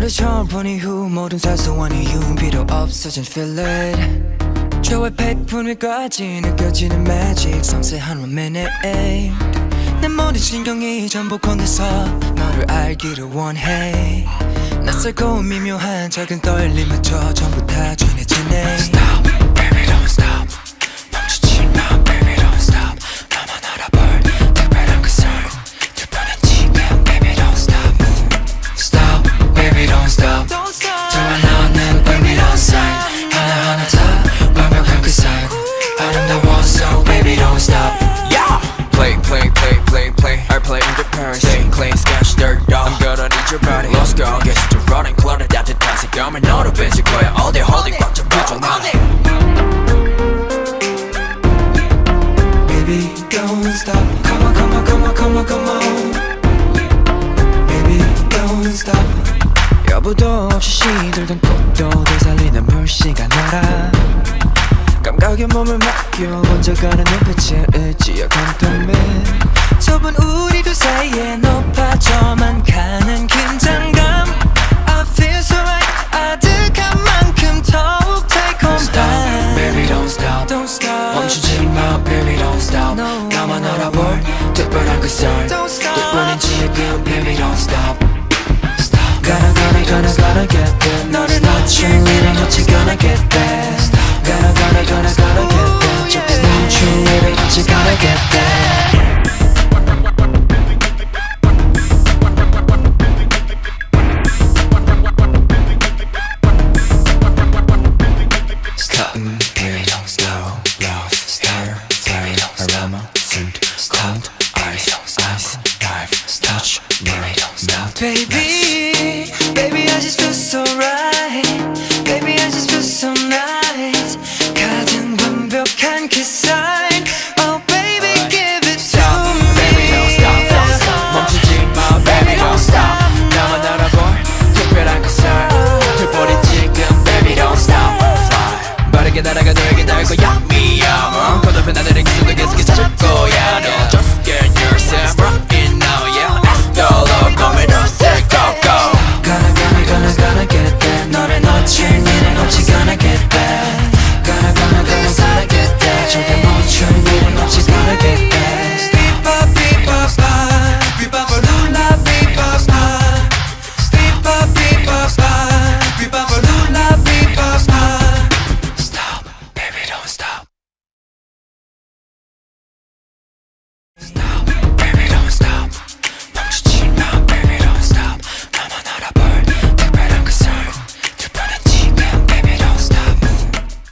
너를 처음 본 이후 모든 사소한 이유는 필요 없어진 feel it 저의 백분 위까지 느껴지는 magic 섬세한 1 minute 내 모든 신경이 전부 건네서 너를 알기를 원해 낯설고 미묘한 작은 떨림마저 전부 다 전해지네 Stop, baby don't stop 멈추지 마, baby don't stop 나만 알아볼 특별한 그 sound 특별한 지금, baby don't stop Stop, baby don't stop 정말 너는 baby don't sign 하나하나 다 완벽한 그 sign 아름다워 so baby don't stop Yeah! Play, play, play, play, play I play in the Paris Stay clean, sketch, dirt dog I'm gonna need your body Let's go Get to running, clutter 따뜻한 색감을 너로 뺏을 거야 All day, holding 꽉 잡아줘 나 Baby don't stop Come on, come on, come on, come on, come on Baby don't stop 여부도 없이 시들던 꽃도 되살리는 물시간 너라 감각에 몸을 맡겨 번져가는 눈빛에 의지야 컨텀에 좁은 우리 두 사이에 높아져만 가는 긴장감 I feel so right 아득한 만큼 더욱 달콤한 Stop, baby don't stop Don't stop 멈추지 마, baby don't stop No. 나만 알아볼 특별한 그 sound Don't stop 특별한 지금, baby don't stop Gotta get there 너를 놓치면 어찌 gonna get there Gotta get there just 멈추면 어찌 gonna get there Stop, baby don't stop Blouse, stare, flare, aroma, scent, cold, ice, life, touch